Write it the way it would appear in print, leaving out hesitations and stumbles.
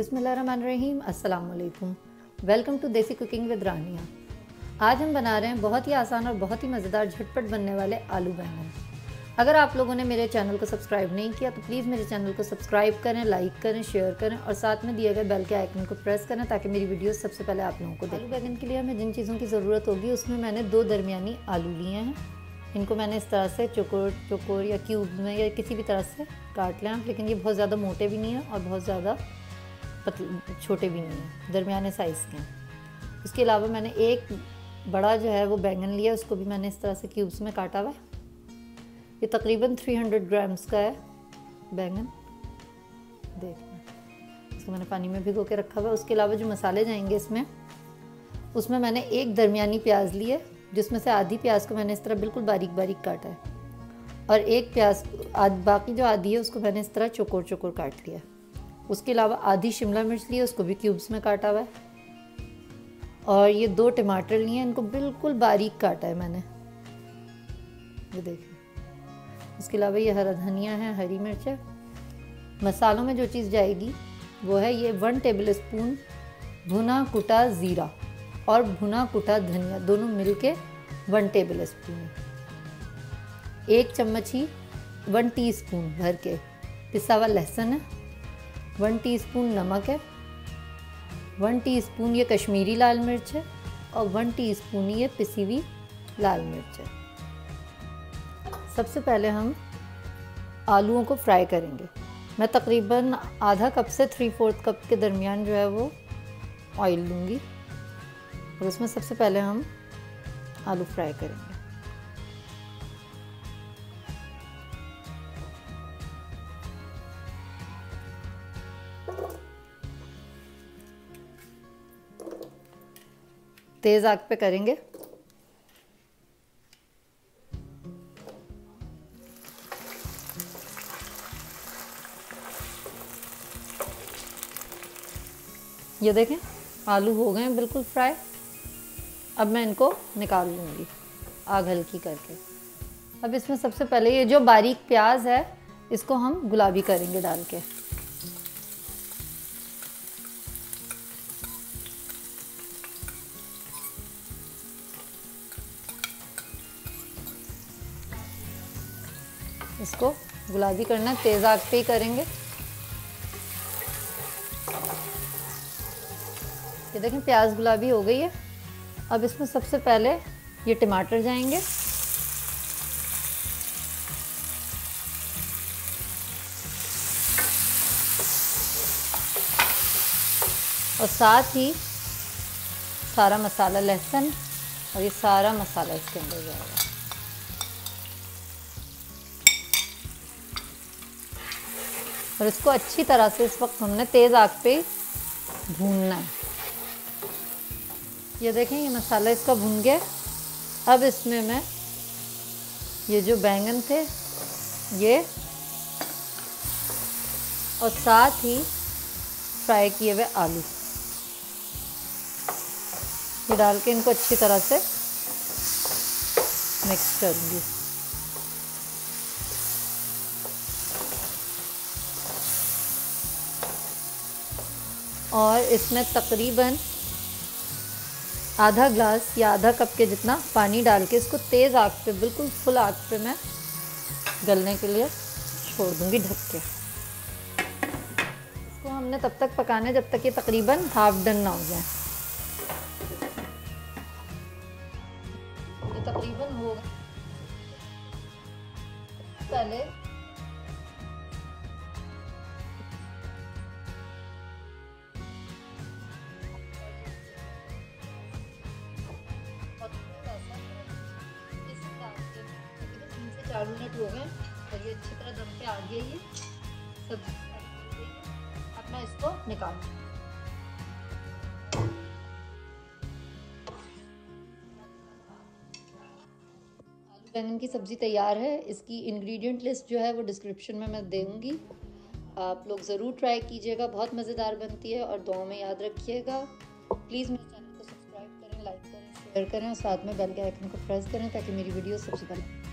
बिस्मिल्लाहिर्रहमानिर्रहीम। अस्सलाम वालेकुम। Welcome to Desi cooking with Rania. आज हम बना रहे हैं बहुत ही आसान और बहुत ही मज़ेदार झटपट बनने वाले आलू बैंगन। अगर आप लोगों ने मेरे चैनल को सब्सक्राइब नहीं किया तो प्लीज़ मेरे चैनल को सब्सक्राइब करें, लाइक करें, शेयर करें और साथ में दिए गए बेल के आइकन को प्रेस करें ताकि मेरी वीडियो सबसे पहले आप लोगों को दें। आलू बैंगन के लिए हमें जिन चीज़ों की ज़रूरत होगी उसमें मैंने 2 दरमियानी आलू लिए हैं। इनको मैंने इस तरह से चौकोर या क्यूब में या किसी भी तरह से काट लें, लेकिन ये बहुत ज़्यादा मोटे भी नहीं हैं और बहुत ज़्यादा छोटे भी नहीं हैं, दरमियाने साइज़ के हैं। उसके अलावा मैंने एक बड़ा जो है वो बैंगन लिया, उसको भी मैंने इस तरह से क्यूब्स में काटा हुआ है। ये तकरीबन 300 ग्राम्स का है बैंगन। देखना, इसको मैंने पानी में भिगो के रखा हुआ है। उसके अलावा जो मसाले जाएंगे उसमें मैंने एक दरमियानी प्याज ली है, जिसमें से आधी प्याज को मैंने इस तरह बिल्कुल बारीक बारीक काटा है और एक प्याज बाकी जो आधी है उसको मैंने इस तरह चौकोर चौकोर काट लिया है। उसके अलावा आधी शिमला मिर्च ली है, उसको भी क्यूब्स में काटा हुआ है और ये 2 टमाटर लिए हैं, इनको बिल्कुल बारीक काटा है मैंने, ये देखिए। इसके अलावा ये हरा धनिया है, हरी मिर्च है। मसालों में जो चीज़ जाएगी वो है ये 1 टेबल स्पून भुना कुटा ज़ीरा और भुना कुटा धनिया, दोनों मिलके 1 टेबल स्पून है। 1 चम्मच ही 1 टीस्पून भर के पिसा हुआ लहसुन है। 1 टीस्पून नमक है। 1 टीस्पून ये कश्मीरी लाल मिर्च है और 1 टीस्पून ये पिसी हुई लाल मिर्च है। सबसे पहले हम आलूओं को फ्राई करेंगे। मैं तकरीबन आधा कप से 3/4 कप के दरमियान जो है वो ऑयल लूँगी और उसमें सबसे पहले हम आलू फ्राई करेंगे। तेज़ आग पे करेंगे। ये देखें, आलू हो गए हैं बिल्कुल फ्राई। अब मैं इनको निकाल लूँगी आग हल्की करके। अब इसमें सबसे पहले ये जो बारीक प्याज है इसको हम गुलाबी करेंगे डाल के। इसको गुलाबी करना, तेज़ आग पे ही करेंगे। ये देखें, प्याज गुलाबी हो गई है। अब इसमें सबसे पहले ये टमाटर जाएंगे और साथ ही सारा मसाला, लहसुन और ये सारा मसाला इसके अंदर जाएगा। और इसको अच्छी तरह से इस वक्त हमने तेज़ आग पे भूनना है। ये देखें, ये मसाला इसका भून गया। अब इसमें मैं ये जो बैंगन थे ये और साथ ही फ्राई किए हुए आलू ये डाल के इनको अच्छी तरह से मिक्स करूँगी। और इसमें तकरीबन आधा ग्लास या आधा कप के जितना पानी डाल के इसको तेज़ आग पे, बिल्कुल फुल आग पे मैं गलने के लिए छोड़ दूँगी ढक के। इसको हमने तब तक पकाना है जब तक ये तकरीबन हाफ डन ना हो जाए। ये तकरीबन हो गया। पहले से 4 मिनट हो गए और ये अच्छी तरह दम पे आ गई है सब्जी। अब मैं इसको निकाल आलू बैंगन की सब्ज़ी तैयार है। इसकी इंग्रेडिएंट लिस्ट जो है वो डिस्क्रिप्शन में मैं दूँगी, आप लोग ज़रूर ट्राई कीजिएगा। बहुत मज़ेदार बनती है और दुआ में याद रखिएगा। प्लीज़ मेरे चैनल को सब्सक्राइब करें, लाइक करें, शेयर करें और साथ में बेल के आइकन को प्रेस करें ताकि मेरी वीडियो सबसे पहले